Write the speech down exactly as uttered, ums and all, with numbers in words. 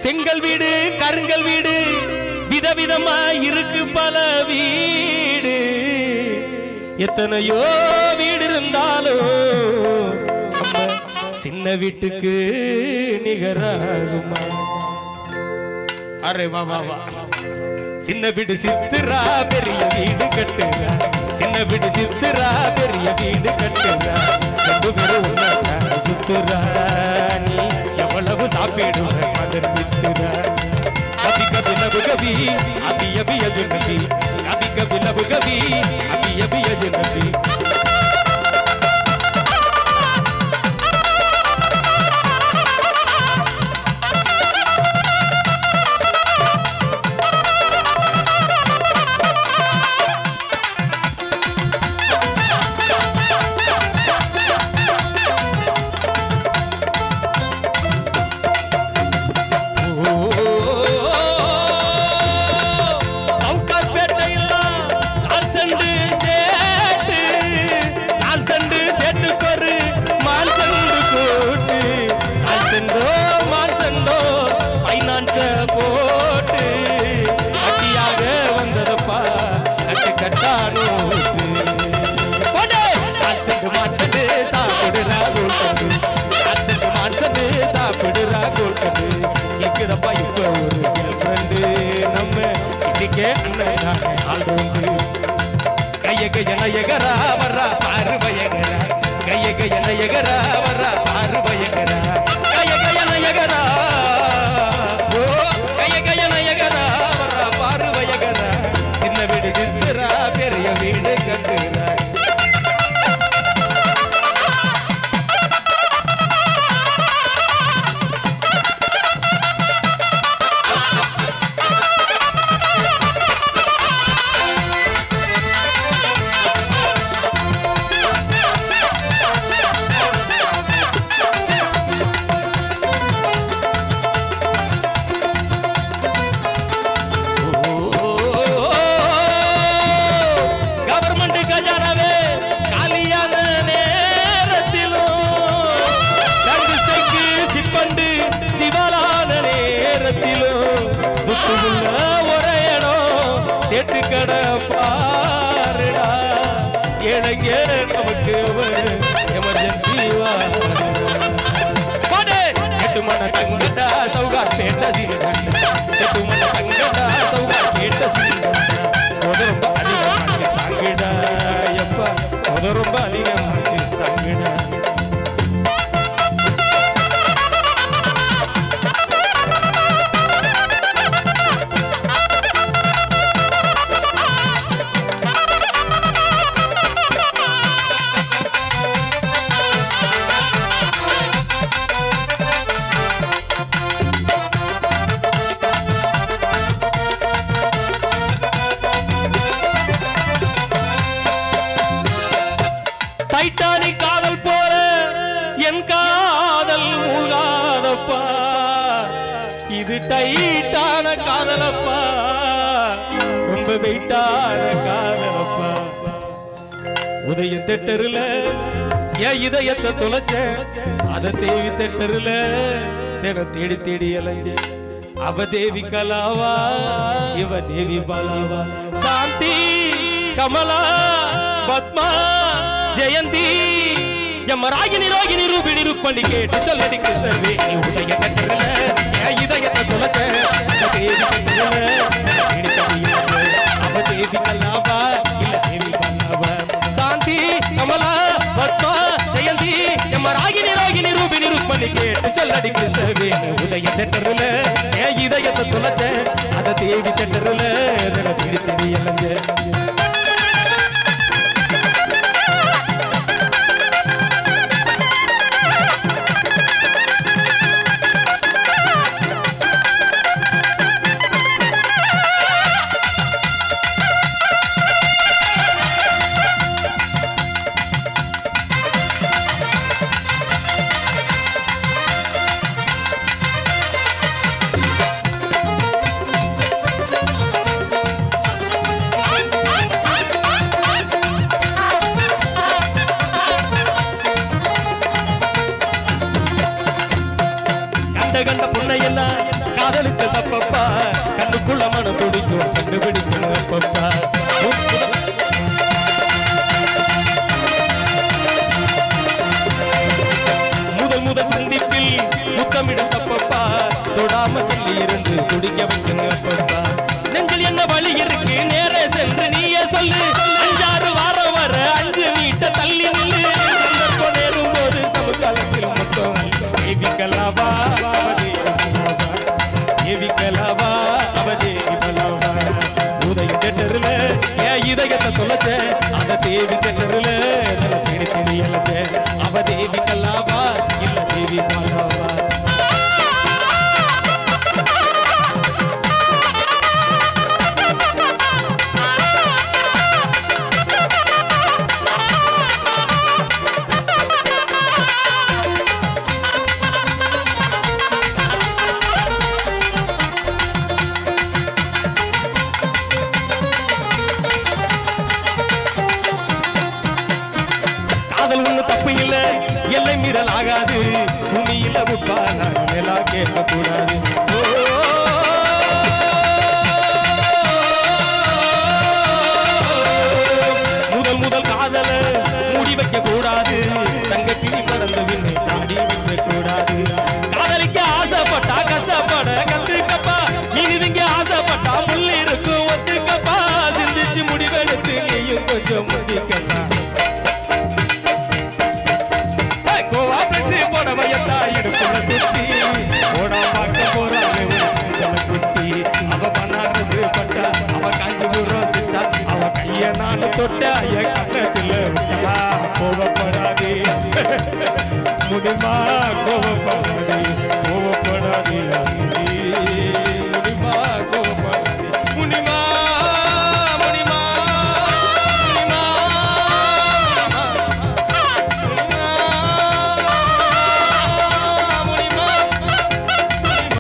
செங்கல் வீடு கருங்கல் வீடு விதவிதமா இருக்கு பல வீடு எத்தனையோ வீடு இருந்தாலும் நம்ம சின்ன வீட்டுக்கு நிகராகுமா அரே வா வா வா சின்ன வீடு சித்துரா பெரிய வீடு கட்டுறா சின்ன வீடு சித்துரா பெரிய வீடு கட்டுறா ரெண்டு பேரும் ஒன்னா சுத்துரா நீ எவ்வளவு சாப்பிடுவ மதர் வித்துரா कभी कभी लब कभी अभी अभी अजनबी कभी कभी लब कभी अभी अभी अजनबी गयगरा वरा पार भयगरा गय गयन यगरा वरा पार भयगरा गय गयन यगरा ओ गय गयन यगरा वरा पार भयगरा சின்ன வீடு சித்துரா பெரிய வீடு கட்டுறா டைட்டான காதலப்பா ரொம்ப வெயிட்டான காதலப்பா உதய தெட்டருல என் இதயத்தை தொலைச்ச அத தேவி தெட்டருல தினம் தேடி தேடி அலைஞ்ச அவ தேவி கலாவா இவ தேவி பாலாவா சாந்தி கமலா பத்மா ஜெயந்தி ராகினி ராகினி ரூபிணி ருக்மணி கேட்டு சொல்லடி கிருஷ்ணவே நீ உதய தெட்டருல என் இதயத்தை தொலைச்ச அத தேவி தெட்டருல அவ தேவி கலாவா இல்ல தேவி பாலாவா சாந்தி கமலா பத்மா ஜெயந்தி ராகினி ராகினி ரூபிணி ருக்மணி கேட்டு சொல்லடி கிருஷ்ணவே நீ உதய தெட்டருல என் இதயத்தை தொலைச்ச அத தேவி தெட்டருல தேடி தேடி அலைஞ்ச முத்தமிடும் தப்பப்பா தொடாம தள்ளி இருந்து குடிக்க வைக்கணும் அப்பப்பா நெஞ்சில் என்ன வழி இருக்கு நேரே சென்று நீயே சொல்லு அஞ்சாறு வாரம் வர அஞ்சு மீட்ட தள்ளி நில்லு சந்தர்ப்பம் நேரும் போது சமுதாயத்தில் மொத்தம் ஏவிக்கலாவா ஏவிக்கலாவா அவதேவி பலாவா உதய தெட்டருல ஏன் இதயத்தை தொலைச்ச அத தேவி தெட்டருல தேடி தேடி அழைச்ச அவதேவி கலாவா இல்ல தேவி பலாவா எல்லை மீறல் ஆகாது பூமியில உப்பா நாங்களா கேட்க கூடாது முதல் முதல் காதல மூடி வைக்க கூடாது தங்க கிளி பறந்த விண்ணை தாடி வைக்க கூடாது காதலிக்க ஆசைப்பட்டா கஷ்டப்பட கத்துக்கப்பா இனிவிங்க ஆசைப்பட்டா முள் இருக்கும் ஒத்துக்கப்பா சிந்திச்சு முடிவெடுத்து நீயும் கொஞ்சம் முடிக்கப்பா தொட்ட